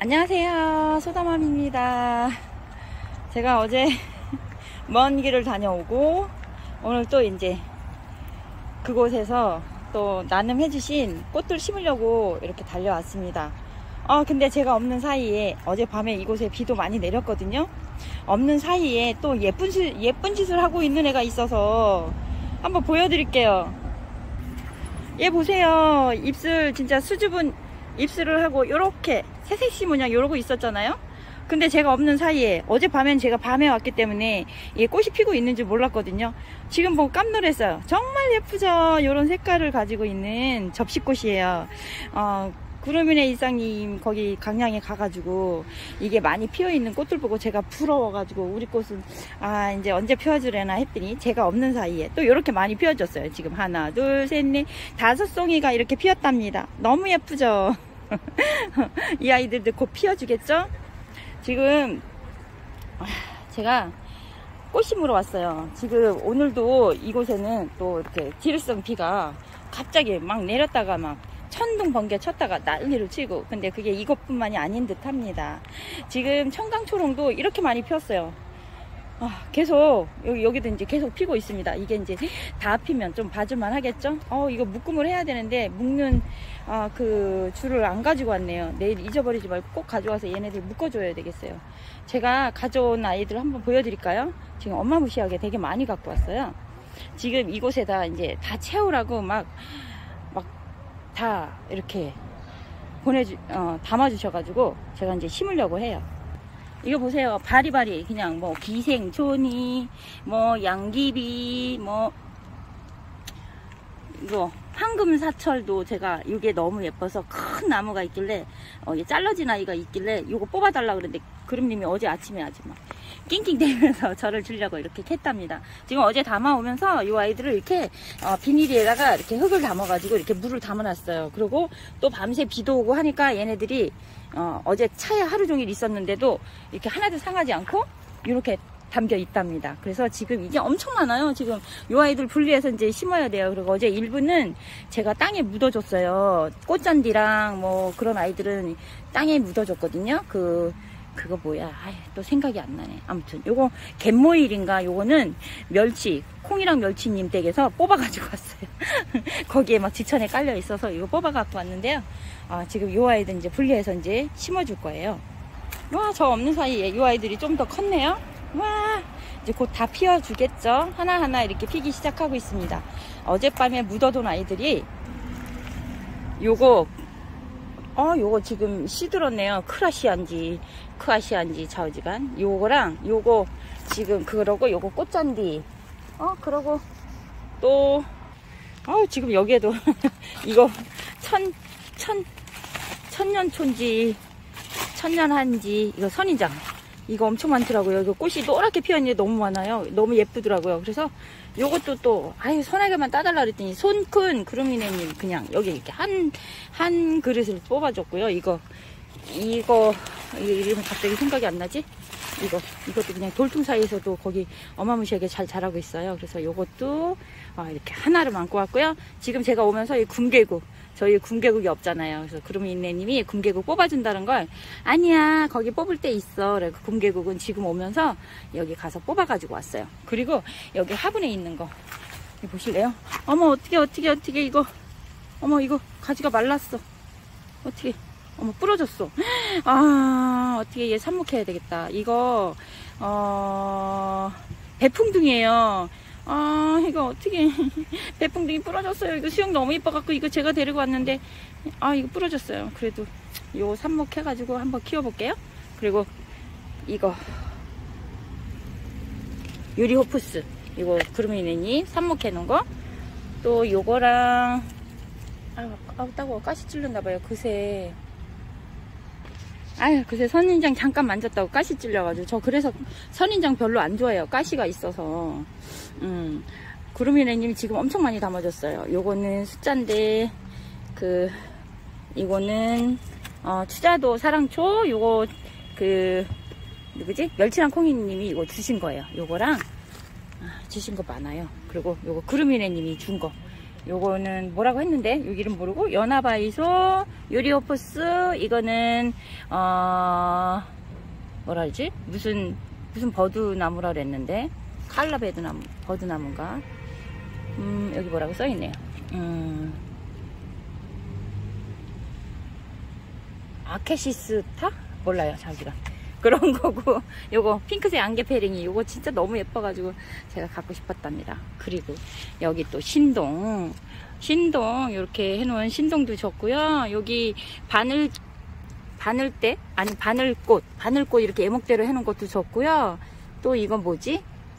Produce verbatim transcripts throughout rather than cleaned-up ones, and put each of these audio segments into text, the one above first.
안녕하세요, 소다맘입니다. 제가 어제 먼 길을 다녀오고 오늘 또 이제 그곳에서 또 나눔 해주신 꽃들 심으려고 이렇게 달려왔습니다. 어 근데 제가 없는 사이에 어젯밤에 이곳에 비도 많이 내렸거든요. 없는 사이에 또 예쁜, 시, 예쁜 짓을 하고 있는 애가 있어서 한번 보여드릴게요. 얘 보세요. 입술 진짜 수줍은 입술을 하고 요렇게 새색시 모양 요러고 있었잖아요. 근데 제가 없는 사이에 어젯밤엔 제가 밤에 왔기 때문에 이게 꽃이 피고 있는 줄 몰랐거든요. 지금 보고 깜놀했어요. 정말 예쁘죠. 요런 색깔을 가지고 있는 접시꽃이에요. 어, 구름이네 일상님 거기 강량에 가가지고 이게 많이 피어있는 꽃들 보고 제가 부러워가지고 우리 꽃은 아 이제 언제 피워주려나 했더니 제가 없는 사이에 또 이렇게 많이 피워줬어요. 지금 하나 둘 셋 넷 다섯 송이가 이렇게 피었답니다. 너무 예쁘죠. 이 아이들도 곧 피워주겠죠. 지금 제가 꽃 심으러 왔어요. 지금 오늘도 이곳에는 또 이렇게 지르성 비가 갑자기 막 내렸다가 막 천둥 번개 쳤다가 난리를 치고, 근데 그게 이것뿐만이 아닌 듯 합니다. 지금 청강초롱도 이렇게 많이 피었어요. 아, 계속 여기, 여기도 이제 계속 피고 있습니다. 이게 이제 다 피면 좀 봐줄만 하겠죠. 어 이거 묶음을 해야 되는데 묶는 아, 그 줄을 안 가지고 왔네요. 내일 잊어버리지 말고 꼭 가져와서 얘네들 묶어줘야 되겠어요. 제가 가져온 아이들 한번 보여드릴까요? 지금 엄마 무시하게 되게 많이 갖고 왔어요. 지금 이곳에다 이제 다 채우라고 막 막 다 이렇게 보내주 어, 담아주셔가지고 제가 이제 심으려고 해요. 이거 보세요. 바리바리 그냥 뭐 기생초니 뭐 양귀비 뭐 이거 황금사철도 제가 이게 너무 예뻐서 큰 나무가 있길래 어, 잘라진 아이가 있길래 이거 뽑아달라 그랬는데 그름님이 어제 아침에 아주 막 낑낑대면서 저를 주려고 이렇게 캤답니다. 지금 어제 담아오면서 이 아이들을 이렇게 어, 비닐에다가 이렇게 흙을 담아가지고 이렇게 물을 담아놨어요. 그리고 또 밤새 비도 오고 하니까 얘네들이 어, 어제 차에 하루 종일 있었는데도 이렇게 하나도 상하지 않고 이렇게 담겨 있답니다. 그래서 지금 이게 엄청 많아요. 지금 이 아이들 분리해서 이제 심어야 돼요. 그리고 어제 일부는 제가 땅에 묻어줬어요. 꽃잔디랑 뭐 그런 아이들은 땅에 묻어줬거든요. 그 그거 뭐야? 아이, 또 생각이 안 나네. 아무튼 요거 갯모일인가 요거는 멸치 콩이랑 멸치님 댁에서 뽑아가지고 왔어요. 거기에 막 지천에 깔려 있어서 이거 뽑아갖고 왔는데요. 아, 지금 요 아이들 이제 분리해서 이제 심어줄 거예요. 와, 저 없는 사이에 요 아이들이 좀 더 컸네요. 와, 이제 곧 다 피워주겠죠. 하나하나 이렇게 피기 시작하고 있습니다. 어젯밤에 묻어둔 아이들이 요거 어 요거 지금 시들었네요. 크라시안지 크라시안지 좌우지간 요거랑 요거 지금 그러고 요거 꽃잔디 어 그러고 또 어 지금 여기에도 이거 천 천 천년촌지 천년한지 이거 선인장 이거 엄청 많더라고요. 이거 꽃이 노랗게 피었는데 너무 많아요. 너무 예쁘더라고요. 그래서 요것도 또 아유 손에게만 따달라 그랬더니 손 큰 구름이네님 그냥 여기 이렇게 한 한 그릇을 뽑아줬고요. 이거 이거 이름 갑자기 생각이 안 나지? 이거 이것도 그냥 돌통 사이에서도 거기 어마무시하게 잘 자라고 있어요. 그래서 요것도 아, 이렇게 하나를 안고 왔고요. 지금 제가 오면서 이 군개국 저희 군개국이 없잖아요. 그래서 구름이네님이 군개국 뽑아준다는 걸 아니야 거기 뽑을 때 있어. 그래서 군개국은 지금 오면서 여기 가서 뽑아가지고 왔어요. 그리고 여기 화분에 있는 거 이거 보실래요? 어머 어떻게 어떻게 어떻게 이거 어머 이거 가지가 말랐어. 어떻게 어머 부러졌어. 아 어떻게 얘 삽목해야 되겠다. 이거 어 배풍둥이에요. 아 이거 어떻게 배풍둥이 부러졌어요. 이거 수영 너무 이뻐갖고 이거 제가 데리고 왔는데 아 이거 부러졌어요. 그래도 요 삽목해가지고 한번 키워볼게요. 그리고 이거 유리호프스 이거 구름이네님 삽목해놓은 거 또 요거랑 아유 아우 따가워 가시 찔렸나봐요. 그새 아유 그새 선인장 잠깐 만졌다고 가시 찔려가지고 저 그래서 선인장 별로 안 좋아해요. 가시가 있어서. 음 구름이네님이 지금 엄청 많이 담아줬어요. 요거는 숫자인데 그 이거는 어 추자도 사랑초 요거 그 누구지 멸치랑 콩이님이 이거 주신 거예요. 요거랑 아, 주신 거 많아요. 그리고 요거 구름이네님이 준 거 요거는 뭐라고 했는데 여기 이름 모르고 연화바이소, 유리오포스, 이거는 어 뭐라 그러지? 무슨 무슨 버드나무라 그랬는데 칼라베드나무, 버드나무인가? 음 여기 뭐라고 써있네요. 음 아케시스타? 몰라요 자기가. 그런 거고, 요거 핑크색 안개 패링이 요거 진짜 너무 예뻐가지고 제가 갖고 싶었답니다. 그리고 여기 또 신동, 신동 이렇게 해놓은 신동도 좋고요. 여기 바늘 바늘대 아니 바늘꽃, 바늘꽃 이렇게 예목대로 해놓은 것도 좋고요. 또 이건 뭐지?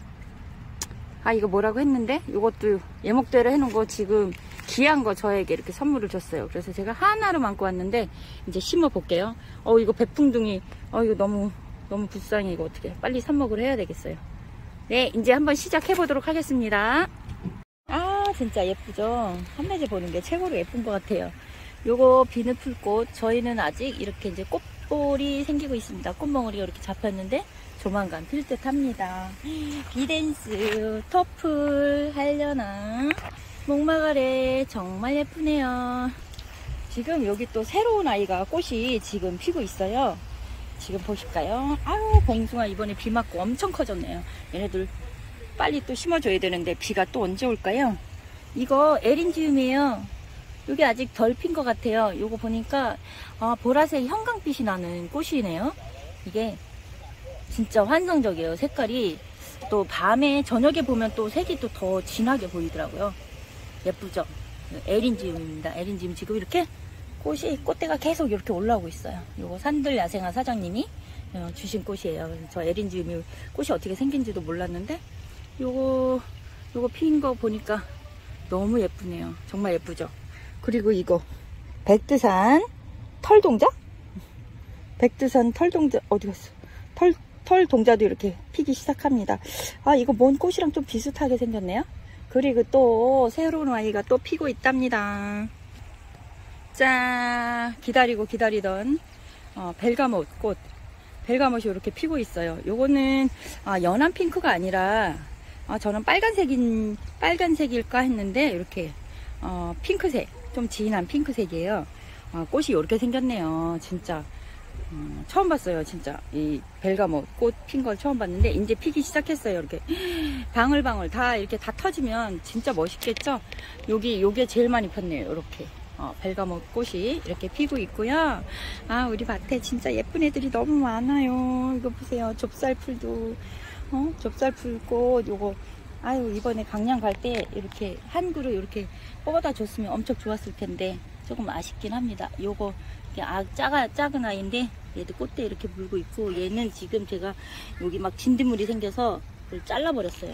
아 이거 뭐라고 했는데 요것도 예목대로 해놓은 거 지금 귀한 거 저에게 이렇게 선물을 줬어요. 그래서 제가 하나로 안고 왔는데 이제 심어 볼게요. 어 이거 백풍둥이 어 이거 너무 너무 불쌍해. 이거 어떻게 빨리 삽목을 해야 되겠어요. 네 이제 한번 시작해 보도록 하겠습니다. 아 진짜 예쁘죠. 한매제 보는 게 최고로 예쁜 것 같아요. 요거 비늘풀꽃 저희는 아직 이렇게 이제 꽃볼이 생기고 있습니다. 꽃몽울이 이렇게 잡혔는데 조만간 필 듯 합니다. 비댄스 터플 하려나 목마가래 정말 예쁘네요. 지금 여기 또 새로운 아이가 꽃이 지금 피고 있어요. 지금 보실까요? 아유 봉숭아 이번에 비 맞고 엄청 커졌네요. 얘네들 빨리 또 심어줘야 되는데 비가 또 언제 올까요? 이거 에린지움이에요. 여기 아직 덜 핀 것 같아요. 요거 보니까 아, 보라색 형광빛이 나는 꽃이네요. 이게 진짜 환상적이에요. 색깔이 또 밤에 저녁에 보면 또 색이 또 더 진하게 보이더라고요. 예쁘죠? 에린지움입니다. 에린지움 지금 이렇게 꽃이 꽃대가 계속 이렇게 올라오고 있어요. 요거 산들 야생화 사장님이 주신 꽃이에요. 저 에린지움이 꽃이 어떻게 생긴지도 몰랐는데 요거 요거 핀 거 보니까 너무 예쁘네요. 정말 예쁘죠? 그리고 이거 백두산 털동자? 백두산 털동자 어디 갔어? 털, 털동자도 이렇게 피기 시작합니다. 아 이거 뭔 꽃이랑 좀 비슷하게 생겼네요. 그리고 또 새로운 아이가 또 피고 있답니다. 짠 기다리고 기다리던 어, 벨가못 꽃 벨가못이 이렇게 피고 있어요. 요거는 아, 연한 핑크가 아니라 아, 저는 빨간색인 빨간색일까 했는데 이렇게 어, 핑크색 좀 진한 핑크색이에요. 어, 꽃이 이렇게 생겼네요. 진짜 음, 처음 봤어요. 진짜 이 벨가못 꽃 핀 걸 처음 봤는데 이제 피기 시작했어요. 이렇게 방울방울 다 이렇게 다 터지면 진짜 멋있겠죠. 여기 요게 제일 많이 폈네요. 이렇게 어, 벨가못 꽃이 이렇게 피고 있고요. 아 우리 밭에 진짜 예쁜 애들이 너무 많아요. 이거 보세요. 좁쌀풀도 어? 좁쌀풀꽃 요거 아유 이번에 강양 갈 때 이렇게 한 그루 이렇게 뽑아다 줬으면 엄청 좋았을 텐데 조금 아쉽긴 합니다. 요거 아, 작아, 작은 아이인데 얘도 꽃대 이렇게 물고 있고 얘는 지금 제가 여기 막 진드물이 생겨서 그걸 잘라버렸어요.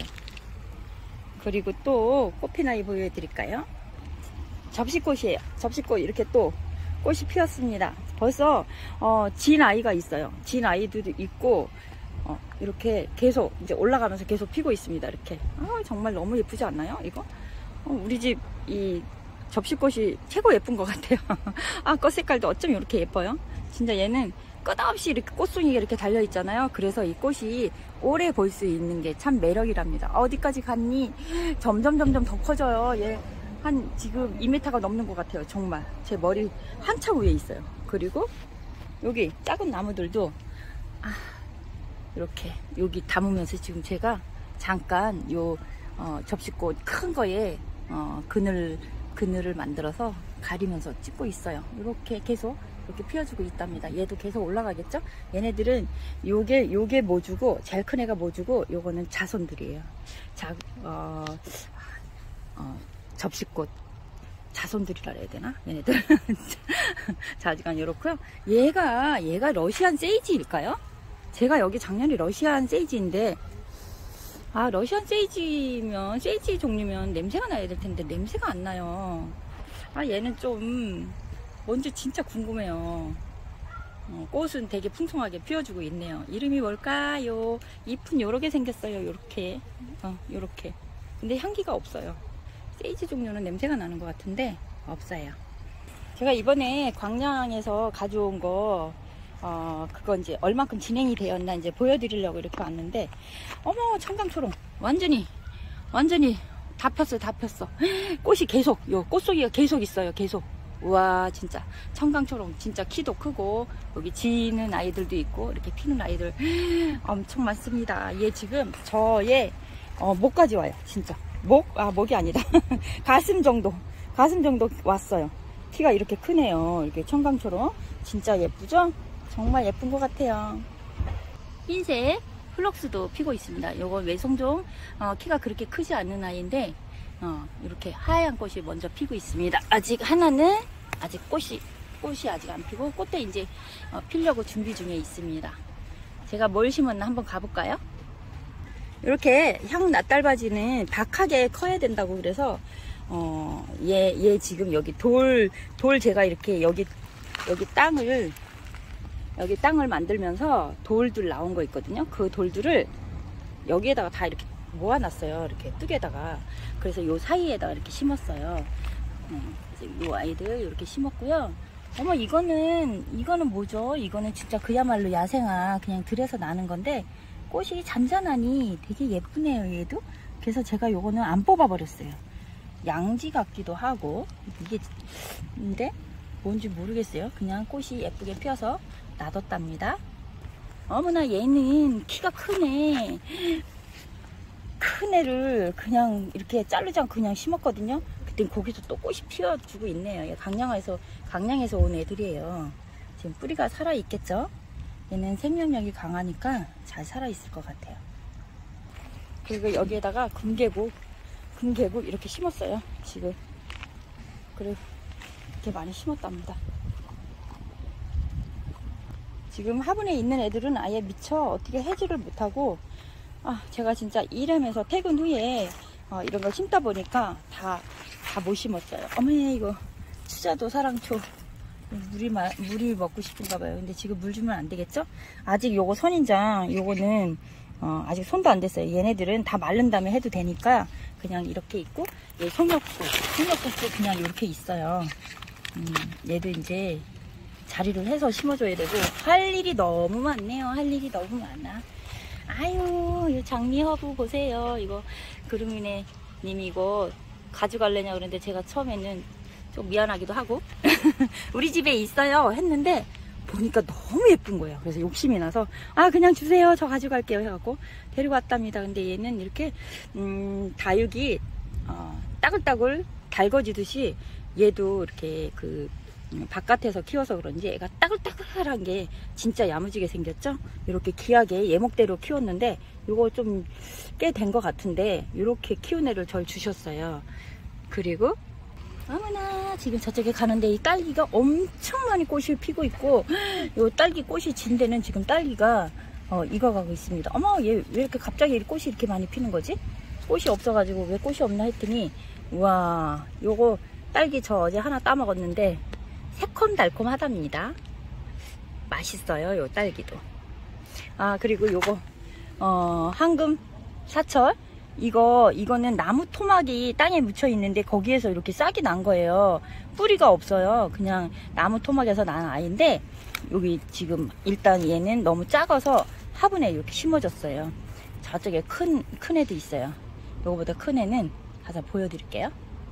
그리고 또 꽃핀 아이 보여드릴까요? 접시꽃이에요. 접시꽃 이렇게 또 꽃이 피었습니다. 벌써 어, 진 아이가 있어요. 진 아이도 있고 어, 이렇게 계속 이제 올라가면서 계속 피고 있습니다. 이렇게 아, 정말 너무 예쁘지 않나요? 이거 어, 우리 집 이 접시꽃이 최고 예쁜 것 같아요. 아, 꽃 색깔도 어쩜 이렇게 예뻐요? 진짜 얘는 끝없이 이렇게 꽃송이가 이렇게 달려 있잖아요. 그래서 이 꽃이 오래 볼 수 있는 게 참 매력이랍니다. 어디까지 갔니? 점점 점점 더 커져요. 얘 한 지금 이 미터가 넘는 것 같아요. 정말 제 머리 한참 위에 있어요. 그리고 여기 작은 나무들도 아, 이렇게 여기 담으면서 지금 제가 잠깐 요 어, 접시꽃 큰 거에 어, 그늘 그늘을 만들어서 가리면서 찍고 있어요. 이렇게 계속 이렇게 피워주고 있답니다. 얘도 계속 올라가겠죠? 얘네들은 요게 요게 모주고 제일 큰 애가 모주고 요거는 자손들이에요. 자, 어, 어, 접시꽃 자손들이라 해야 되나? 얘네들 자지간 이렇고요. 얘가 얘가 러시안 세이지일까요? 제가 여기 작년에 러시안 세이지인데 아 러시안 세이지면 세이지 종류면 냄새가 나야 될 텐데 냄새가 안 나요. 아 얘는 좀 뭔지 진짜 궁금해요. 어, 꽃은 되게 풍성하게 피워주고 있네요. 이름이 뭘까요? 잎은 요렇게 생겼어요. 요렇게 어, 요렇게 근데 향기가 없어요. 세이지 종류는 냄새가 나는 것 같은데 없어요. 제가 이번에 광양에서 가져온 거 어, 그거 이제 얼만큼 진행이 되었나 이제 보여드리려고 이렇게 왔는데, 어머, 청강초롱. 완전히, 완전히 다 폈어요. 다 폈어. 꽃이 계속, 요 꽃송이가 계속 있어요. 계속. 우와, 진짜 청강처럼 진짜 키도 크고, 여기 지는 아이들도 있고, 이렇게 피는 아이들 엄청 많습니다. 얘 지금 저의 어, 목까지 와요. 진짜 목? 아, 목이 아니다. 가슴 정도, 가슴 정도 왔어요. 키가 이렇게 크네요. 이렇게 청강처럼. 진짜 예쁘죠? 정말 예쁜 것 같아요. 흰색 플럭스도 피고 있습니다. 요건 외성종, 어, 키가 그렇게 크지 않는 아이인데, 어, 이렇게 하얀 꽃이 먼저 피고 있습니다. 아직 하나는 아직 꽃이 꽃이 아직 안 피고, 꽃대 이제 어, 피려고 준비 중에 있습니다. 제가 뭘 심었나 한번 가볼까요? 이렇게 향 낫달바지는 박하게 커야 된다고 그래서 어, 얘, 얘 지금 여기 돌, 돌 제가 이렇게 여기 여기 땅을 여기 땅을 만들면서 돌들 나온 거 있거든요. 그 돌들을 여기에다가 다 이렇게 모아놨어요. 이렇게 뚝에다가. 그래서 요 사이에다가 이렇게 심었어요. 음, 그래서 요 아이들 이렇게 심었고요. 어머, 이거는 이거는 뭐죠? 이거는 진짜 그야말로 야생화 그냥 들에서 나는 건데, 꽃이 잔잔하니 되게 예쁘네요, 얘도. 그래서 제가 요거는 안 뽑아 버렸어요. 양지 같기도 하고, 이게 근데 뭔지 모르겠어요. 그냥 꽃이 예쁘게 피어서 놔뒀답니다. 어머나, 얘는 키가 크네. 큰 애를 그냥 이렇게 자르지 않고 그냥 심었거든요. 그때 거기서 또 꽃이 피어주고 있네요. 얘 강량에서 강량에서 온 애들이에요. 지금 뿌리가 살아 있겠죠? 얘는 생명력이 강하니까 잘 살아 있을 것 같아요. 그리고 여기에다가 금계국, 금계국 이렇게 심었어요. 지금. 그리고 이렇게 많이 심었답니다. 지금 화분에 있는 애들은 아예 미처 어떻게 해지를 못하고, 아, 제가 진짜 일하면서 퇴근 후에 어, 이런 걸 심다 보니까 다, 다 못 심었어요. 어머니, 이거 추자도 사랑초. 물이, 마, 물이 먹고 싶은가 봐요. 근데 지금 물 주면 안 되겠죠? 아직 요거 선인장, 요거는 어, 아직 손도 안 됐어요. 얘네들은 다 마른 다음에 해도 되니까 그냥 이렇게 있고, 얘 송엽국, 송엽국도 그냥 이렇게 있어요. 음, 얘도 이제 자리를 해서 심어줘야 되고, 할 일이 너무 많네요. 할 일이 너무 많아. 아유, 이 장미허브 보세요. 이거 그루미네 님이 이거 가져갈래냐 그러는데 제가 처음에는 좀 미안하기도 하고 우리 집에 있어요 했는데 보니까 너무 예쁜 거예요. 그래서 욕심이 나서 아, 그냥 주세요, 저 가져갈게요 해갖고 데리고 왔답니다. 근데 얘는 이렇게 음, 다육이 어, 따글따글 달궈지듯이 얘도 이렇게 그 바깥에서 키워서 그런지 애가 따글따글한 게 진짜 야무지게 생겼죠. 이렇게 귀하게 예목대로 키웠는데 이거 좀 꽤 된 것 같은데 이렇게 키운 애를 절 주셨어요. 그리고 어머나, 지금 저쪽에 가는데 이 딸기가 엄청 많이 꽃이 피고 있고, 이 딸기 꽃이 진 데는 지금 딸기가 어, 익어가고 있습니다. 어머, 얘 왜 이렇게 갑자기 꽃이 이렇게 많이 피는 거지? 꽃이 없어가지고 왜 꽃이 없나 했더니, 우와, 요거 딸기 저 어제 하나 따먹었는데 새콤달콤하답니다. 맛있어요, 요 딸기도. 아, 그리고 요거 어, 황금 사철, 이거 이거는 나무 토막이 땅에 묻혀 있는데 거기에서 이렇게 싹이 난 거예요. 뿌리가 없어요. 그냥 나무 토막에서 난 아이인데, 여기 지금 일단 얘는 너무 작아서 화분에 이렇게 심어졌어요. 저쪽에 큰, 큰 애도 있어요. 요거보다 큰 애는 가서 보여드릴게요.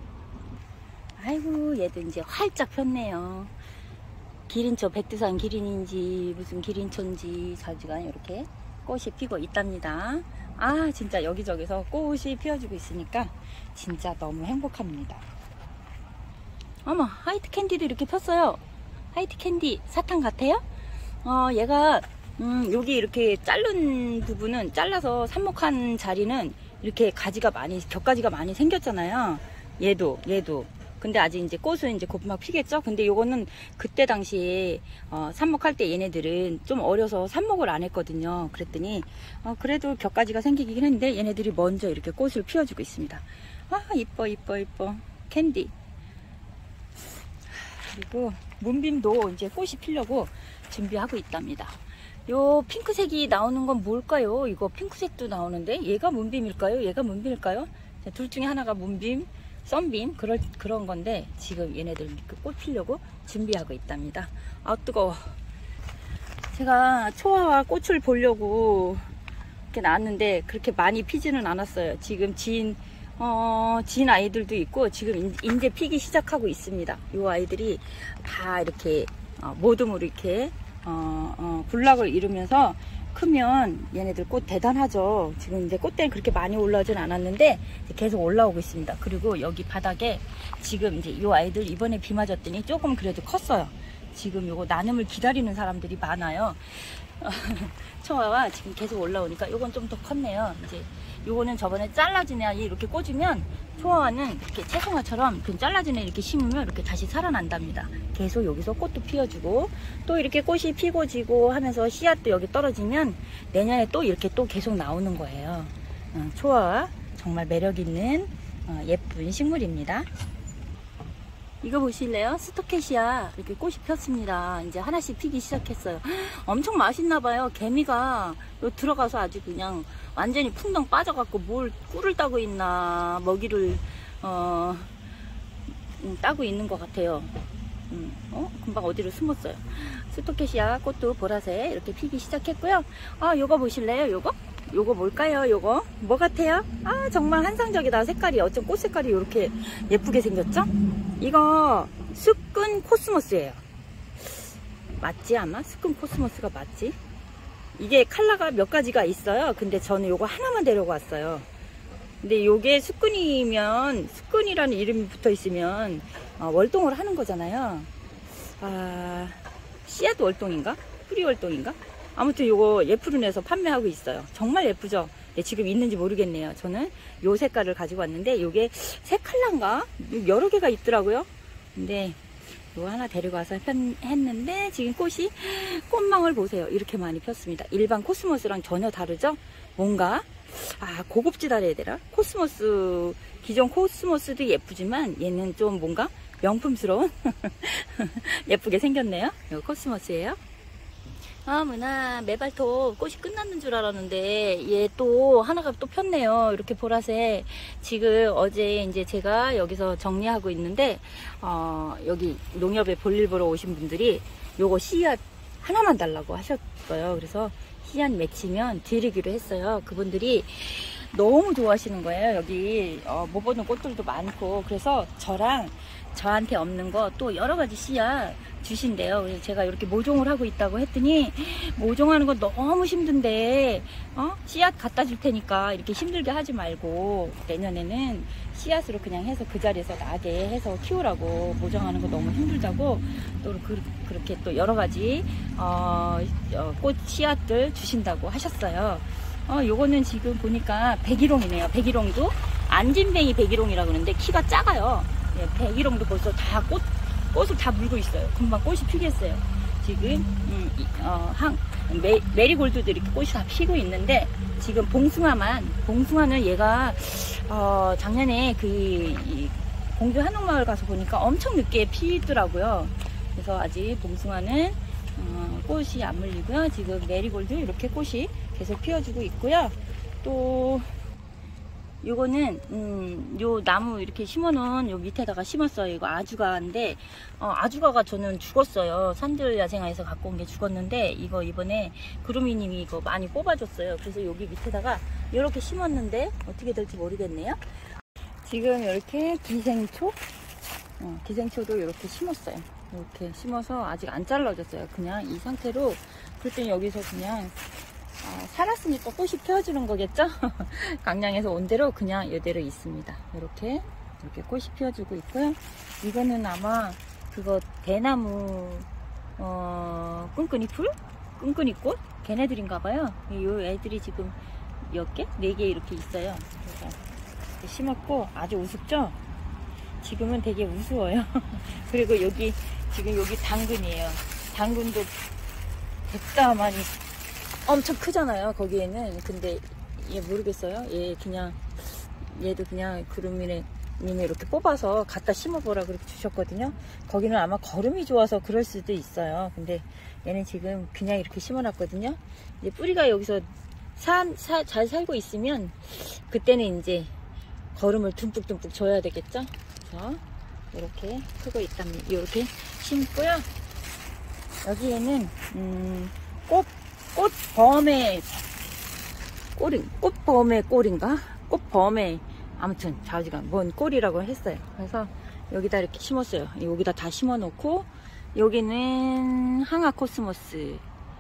아이고, 얘도 이제 활짝 폈네요. 기린초, 백두산 기린인지 무슨 기린초인지 자주간 이렇게 꽃이 피고 있답니다. 아, 진짜 여기저기서 꽃이 피어주고 있으니까 진짜 너무 행복합니다. 어머, 화이트 캔디도 이렇게 폈어요. 화이트 캔디 사탕 같아요? 어, 얘가 음, 여기 이렇게 자른 부분은 잘라서 삽목한 자리는 이렇게 가지가 많이, 겹가지가 많이 생겼잖아요. 얘도 얘도 근데 아직 이제 꽃은 이제 곧 막 피겠죠? 근데 요거는 그때 당시에 어, 삽목할 때 얘네들은 좀 어려서 삽목을 안 했거든요. 그랬더니 어, 그래도 겹가지가 생기긴 했는데 얘네들이 먼저 이렇게 꽃을 피워주고 있습니다. 아, 이뻐 이뻐 이뻐 캔디. 그리고 문빔도 이제 꽃이 피려고 준비하고 있답니다. 요 핑크색이 나오는 건 뭘까요? 이거 핑크색도 나오는데 얘가 문빔일까요? 얘가 문빔일까요? 둘 중에 하나가 문빔, 썬빔, 그럴, 그런 건데 지금 얘네들 꽃 피려고 준비하고 있답니다. 아, 뜨거워. 제가 초화와 꽃을 보려고 이렇게 나왔는데 그렇게 많이 피지는 않았어요. 지금 진 어, 진 아이들도 있고 지금 이제 피기 시작하고 있습니다. 이 아이들이 다 이렇게 어, 모둠으로 이렇게 어, 어, 군락을 이루면서 크면 얘네들 꽃 대단하죠. 지금 이제 꽃대는 그렇게 많이 올라오진 않았는데 계속 올라오고 있습니다. 그리고 여기 바닥에 지금 이제 이 아이들 이번에 비 맞았더니 조금 그래도 컸어요. 지금 요거 나눔을 기다리는 사람들이 많아요. 초아가 지금 계속 올라오니까 요건 좀 더 컸네요. 이제 요거는 저번에 잘라진 애 이렇게 꽂으면 초아는 이렇게 채송화처럼 그 잘라진 애 이렇게 심으면 이렇게 다시 살아난답니다. 계속 여기서 꽃도 피워주고 또 이렇게 꽃이 피고 지고 하면서 씨앗도 여기 떨어지면 내년에 또 이렇게 또 계속 나오는 거예요. 어, 초아 정말 매력 있는 어, 예쁜 식물입니다. 이거 보실래요? 스토케시아 이렇게 꽃이 폈습니다. 이제 하나씩 피기 시작했어요. 엄청 맛있나봐요. 개미가 여기 들어가서 아주 그냥 완전히 풍덩 빠져갖고 뭘 꿀을 따고 있나 먹이를 어, 음, 따고 있는 것 같아요. 음, 어? 금방 어디로 숨었어요. 스토케시아 꽃도 보라색 이렇게 피기 시작했고요. 아, 요거 보실래요? 요거? 요거 뭘까요? 요거 뭐 같아요? 아, 정말 환상적이다. 색깔이 어쩜 꽃 색깔이 이렇게 예쁘게 생겼죠? 이거 스끈 코스모스예요. 맞지 아마? 스끈 코스모스가 맞지? 이게 컬러가 몇 가지가 있어요. 근데 저는 요거 하나만 데려고 왔어요. 근데 요게 스끈이면 스끈이라는 이름이 붙어 있으면 어, 월동을 하는 거잖아요. 아, 씨앗 월동인가? 뿌리 월동인가? 아무튼 요거 예프룬에서 판매하고 있어요. 정말 예쁘죠? 네, 지금 있는지 모르겠네요. 저는 요 색깔을 가지고 왔는데 요게 세 컬러인가? 여러 개가 있더라고요. 근데 요거 하나 데리고 와서 했는데 지금 꽃이 꽃망울 보세요. 이렇게 많이 폈습니다. 일반 코스모스랑 전혀 다르죠? 뭔가 아, 고급지다 해야 되나? 코스모스, 기존 코스모스도 예쁘지만 얘는 좀 뭔가 명품스러운 예쁘게 생겼네요. 이거 코스모스예요. 아무나 메발톱 꽃이 끝났는 줄 알았는데 얘 또 하나가 또 폈네요. 이렇게 보라색. 지금 어제 이제 제가 여기서 정리하고 있는데 어, 여기 농협에 볼일 보러 오신 분들이 요거 씨앗 하나만 달라고 하셨어요. 그래서 씨앗 맺히면 드리기로 했어요. 그분들이 너무 좋아하시는 거예요. 여기 어, 못 보는 꽃들도 많고 그래서 저랑 저한테 없는 거 또 여러 가지 씨앗 주신대요. 그래서 제가 이렇게 모종을 하고 있다고 했더니 모종하는 거 너무 힘든데 어? 씨앗 갖다 줄 테니까 이렇게 힘들게 하지 말고 내년에는 씨앗으로 그냥 해서 그 자리에서 나게 해서 키우라고, 모종하는 거 너무 힘들다고 또 그, 그렇게 또 여러 가지 어, 어, 꽃 씨앗들 주신다고 하셨어요. 어, 요거는 지금 보니까 백일홍이네요. 백일홍도 안진뱅이 백일홍이라고 그러는데 키가 작아요. 예, 백일홍도 벌써 다 꽃, 꽃을 다 물고 있어요. 금방 꽃이 피겠어요. 지금 음, 어, 항, 메, 메리골드도 이렇게 꽃이 다 피고 있는데 지금 봉숭아만, 봉숭아는 얘가 어, 작년에 그 이, 공주 한옥마을 가서 보니까 엄청 늦게 피더라고요. 그래서 아직 봉숭아는 어, 꽃이 안 물리고요. 지금 메리골드 이렇게 꽃이 계속 피어주고 있고요. 또 요거는 음, 요 나무 이렇게 심어놓은 요 밑에다가 심었어요. 이거 아주가인데 어, 아주가가 저는 죽었어요. 산들야생화에서 갖고 온 게 죽었는데 이거 이번에 구름이님이 이거 많이 뽑아줬어요. 그래서 여기 밑에다가 이렇게 심었는데 어떻게 될지 모르겠네요. 지금 이렇게 기생초 어, 기생초도 이렇게 심었어요. 이렇게 심어서 아직 안 잘라졌어요. 그냥 이 상태로. 그랬더니 여기서 그냥 아, 살았으니까 꽃이 피어주는 거겠죠? 강량에서 온 대로 그냥 이대로 있습니다. 이렇게 이렇게 꽃이 피어주고 있고요. 이거는 아마 그거 대나무 어, 끈끈이 풀? 끈끈이 꽃? 걔네들인가봐요. 이 애들이 지금 몇 개? 네 개 이렇게 있어요. 그래서 심었고 아주 우습죠? 지금은 되게 우스워요. 그리고 여기 지금 여기 당근이에요. 당근도 백다만이 엄청 크잖아요. 거기에는. 근데 얘 모르겠어요. 얘 그냥 얘도 그냥 구름이네 님이 이렇게 뽑아서 갖다 심어보라 그렇게 주셨거든요. 거기는 아마 거름이 좋아서 그럴 수도 있어요. 근데 얘는 지금 그냥 이렇게 심어놨거든요. 이제 뿌리가 여기서 사, 사, 잘 살고 있으면 그때는 이제 거름을 듬뿍듬뿍 줘야 되겠죠. 그래서 이렇게 크고 있답니다. 이렇게 심고요. 여기에는 음, 꽃 꽃범의 꼴인, 꽃범의 꼴인가? 꽃범의 아무튼 좌우지간 먼 꼴이라고 했어요. 그래서 여기다 이렇게 심었어요. 여기다 다 심어 놓고, 여기는 항아 코스모스,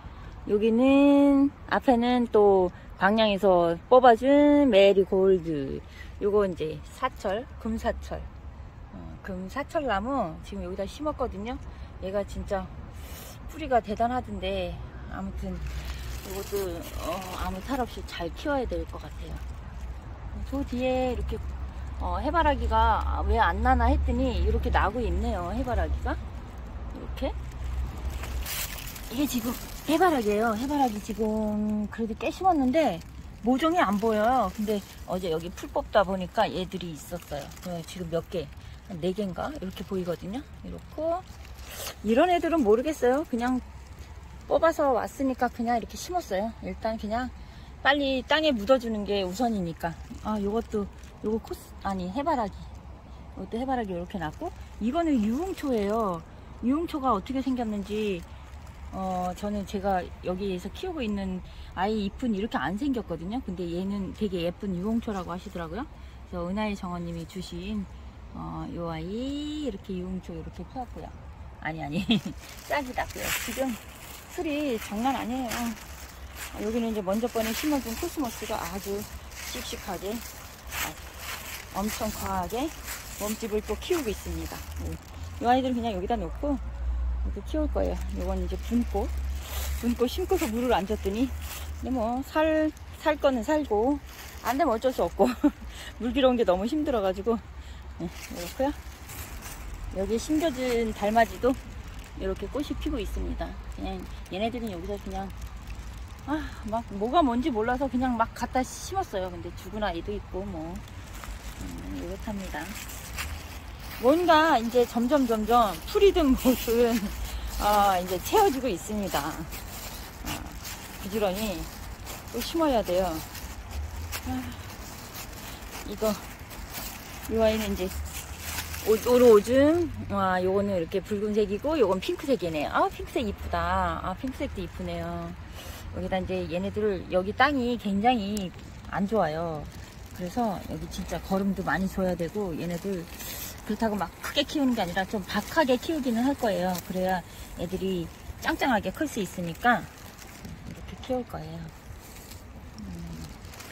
여기는 앞에는 또 광양에서 뽑아준 메리골드, 요거 이제 사철, 금사철, 어, 금사철 나무 지금 여기다 심었거든요. 얘가 진짜 뿌리가 대단하던데, 아무튼 이것도 어, 아무 탈 없이 잘 키워야 될 것 같아요. 저 뒤에 이렇게 어, 해바라기가 왜 안 나나 했더니 이렇게 나고 있네요. 해바라기가 이렇게, 이게 지금 해바라기예요. 해바라기 지금 그래도 꽤 심었는데 모종이 안 보여요. 근데 어제 여기 풀 뽑다 보니까 얘들이 있었어요. 지금 몇 개, 네 개인가 이렇게 보이거든요. 이렇고, 이런 애들은 모르겠어요. 그냥 뽑아서 왔으니까 그냥 이렇게 심었어요. 일단 그냥 빨리 땅에 묻어주는 게 우선이니까. 아, 요것도 요거 코스 아니 해바라기, 이것도 해바라기 이렇게 났고, 이거는 유흥초예요. 유흥초가 어떻게 생겼는지, 어 저는 제가 여기에서 키우고 있는 아이 잎은 이렇게 안 생겼거든요. 근데 얘는 되게 예쁜 유흥초라고 하시더라고요. 그래서 은하의 정원님이 주신 어, 요 아이 이렇게 유흥초 이렇게 피웠고요. 아니 아니 싹이 났고요. 지금 풀이 장난 아니에요. 여기는 이제 먼저 번에 심어준 코스모스가 아주 씩씩하게, 아, 엄청 과하게 몸집을 또 키우고 있습니다. 이 아이들은 그냥 여기다 놓고 이렇게 키울 거예요. 이건 이제 분꽃, 분꽃 심고서 물을 안 줬더니, 근데 뭐 살, 살 거는 살고 안 되면 어쩔 수 없고 물 들어온 게 너무 힘들어가지고, 네, 이렇고요. 여기 심겨진 달맞이도 이렇게 꽃이 피고 있습니다. 그냥 얘네들은 여기서 그냥 아, 막 뭐가 뭔지 몰라서 그냥 막 갖다 심었어요. 근데 죽은 아이도 있고 뭐 음, 이렇답니다. 뭔가 이제 점점 점점 풀이 든 곳은 어, 이제 채워지고 있습니다. 어, 부지런히 또 심어야 돼요. 아, 이거 이 아이는 이제 오로오줌, 와, 요거는 이렇게 붉은색이고 요건 핑크색이네요. 아, 핑크색 이쁘다. 아, 핑크색도 이쁘네요. 여기다 이제 얘네들을, 여기 땅이 굉장히 안 좋아요. 그래서 여기 진짜 거름도 많이 줘야 되고, 얘네들 그렇다고 막 크게 키우는 게 아니라 좀 박하게 키우기는 할 거예요. 그래야 애들이 짱짱하게 클 수 있으니까 이렇게 키울 거예요. 음.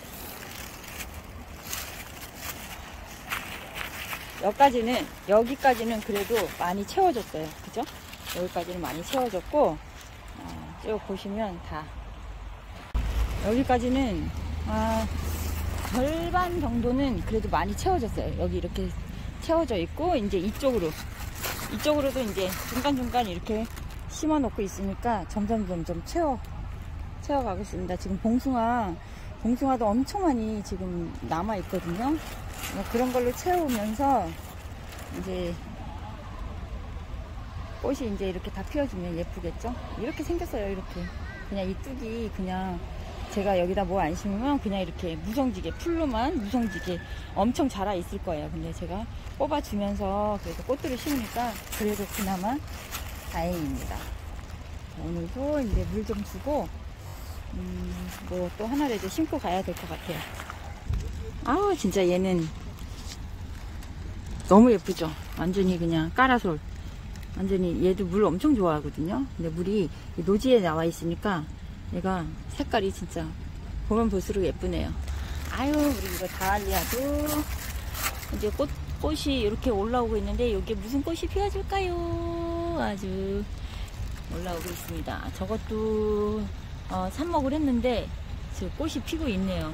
여기까지는, 여기까지는 그래도 많이 채워졌어요. 그죠? 여기까지는 많이 채워졌고, 어, 쭉 보시면 다 여기까지는 아, 절반 정도는 그래도 많이 채워졌어요. 여기 이렇게 채워져 있고, 이제 이쪽으로 이쪽으로도 이제 중간중간 이렇게 심어 놓고 있으니까 점점 점점 채워 채워가고 있습니다. 지금 봉숭아 봉숭아도 엄청 많이 지금 남아 있거든요. 그런 걸로 채우면서 이제 꽃이 이제 이렇게 다 피어주면 예쁘겠죠. 이렇게 생겼어요. 이렇게 그냥 이 뚝이 그냥 제가 여기다 뭐 안 심으면 그냥 이렇게 무성지게 풀로만 무성지게 엄청 자라 있을 거예요. 근데 제가 뽑아주면서 그래도 꽃들을 심으니까 그래도 그나마 다행입니다. 오늘도 이제 물 좀 주고 음, 뭐 또 하나라도 심고 가야 될 것 같아요. 아우, 진짜 얘는 너무 예쁘죠. 완전히 그냥 까라솔. 완전히 얘도 물 엄청 좋아하거든요. 근데 물이 노지에 나와 있으니까 얘가 색깔이 진짜 보면 볼수록 예쁘네요. 아유, 우리 이거 다알리아도 이제 꽃, 꽃이 이렇게 올라오고 있는데 여기에 무슨 꽃이 피어줄까요? 아주 올라오고 있습니다. 저것도 어, 삽목을 했는데 지금 꽃이 피고 있네요.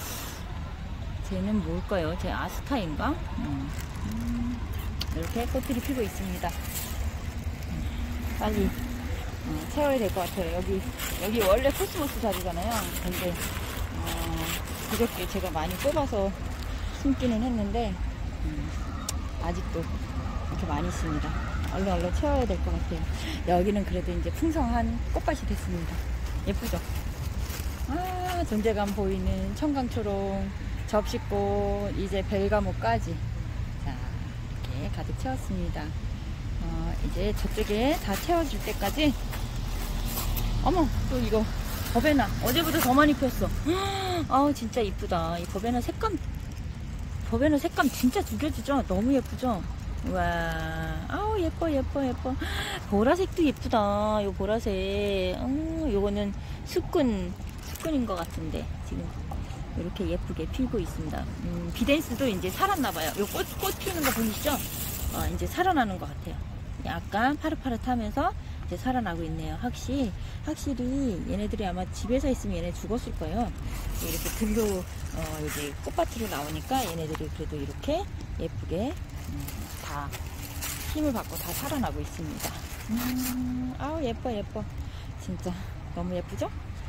쟤는 뭘까요? 쟤 아스타인가? 음, 음, 이렇게 꽃들이 피고 있습니다. 음, 빨리 어, 채워야 될 것 같아요. 여기 여기 원래 코스모스 자리잖아요. 근데 어, 그저께 제가 많이 뽑아서 심기는 했는데 음, 아직도 이렇게 많이 있습니다. 얼른 얼른 채워야 될 것 같아요. 여기는 그래도 이제 풍성한 꽃밭이 됐습니다. 예쁘죠? 아, 존재감 보이는 청강초롱, 접시꽃, 이제 벨가모까지 자, 이렇게 가득 채웠습니다. 어, 이제 저쪽에 다 채워질 때까지. 어머, 또 이거 버베나 어제보다 더 많이 폈어. 아우, 진짜 이쁘다. 이 버베나 색감 법에는 색감 진짜 죽여주죠? 너무 예쁘죠? 와, 아우 예뻐 예뻐 예뻐. 보라색도 예쁘다. 요 보라색. 음, 요거는 수꾼 수꾼인 것 같은데 지금 이렇게 예쁘게 피고 있습니다. 음, 비덴스도 이제 살았나봐요. 요 꽃 꽃 피우는 거 보이시죠? 어, 이제 살아나는 것 같아요. 약간 파릇파릇하면서 이제 살아나고 있네요. 확실히 확실히 얘네들이 아마 집에서 있으면 얘네 죽었을 거예요. 이렇게 들로 어, 이제 꽃밭으로 나오니까 얘네들이 그래도 이렇게 예쁘게 음, 다 힘을 받고 다 살아나고 있습니다. 음, 아우 예뻐 예뻐 진짜 너무 예쁘죠?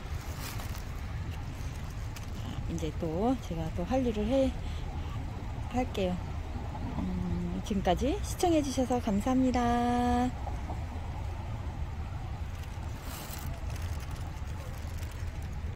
이제 또 제가 또 할 일을 해 할게요. 음, 지금까지 시청해 주셔서 감사합니다.